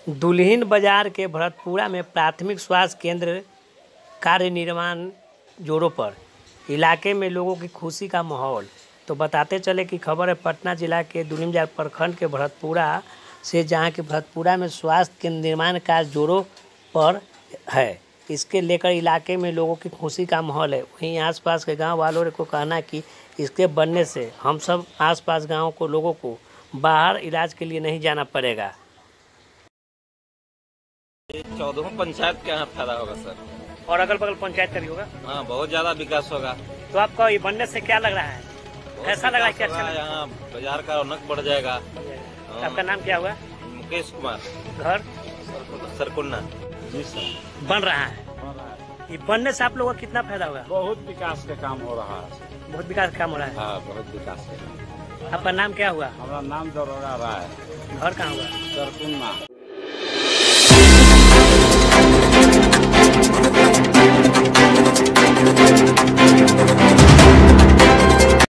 दुल्हिन बाजार के भरतपुरा में प्राथमिक स्वास्थ्य केंद्र कार्य निर्माण जोरों पर, इलाके में लोगों की खुशी का माहौल। तो बताते चले कि खबर है पटना जिला के दुल्हिन बाजार प्रखंड के भरतपुरा से, जहां के भरतपुरा में स्वास्थ्य केंद्र निर्माण कार्य जोरों पर है। इसके लेकर इलाके में लोगों की खुशी का माहौल है। वहीं आसपास के गांव वालों को कहना है कि इसके बनने से हम सब आसपास गाँव को लोगों को बाहर इलाज के लिए नहीं जाना पड़ेगा। 14 पंचायत का यहाँ फायदा होगा सर, और अगल बगल पंचायत का भी होगा। हाँ, बहुत ज्यादा विकास होगा। तो आपका ये बनने से क्या लग रहा है, कैसा लग रहा है, क्या अच्छा यहाँ बाजार का रौनक बढ़ जाएगा। आपका नाम क्या हुआ? मुकेश कुमार, घर सरकुन्ना। जी सर, बन रहा है। ये बनने से आप लोगों को कितना फायदा होगा? बहुत विकास का काम हो रहा है। बहुत विकास का काम हो रहा है। हाँ, बहुत विकास का काम। आपका नाम क्या हुआ? हमारा नाम दरोगा राय, घर कहाँ हुआ? सरकुन्ना।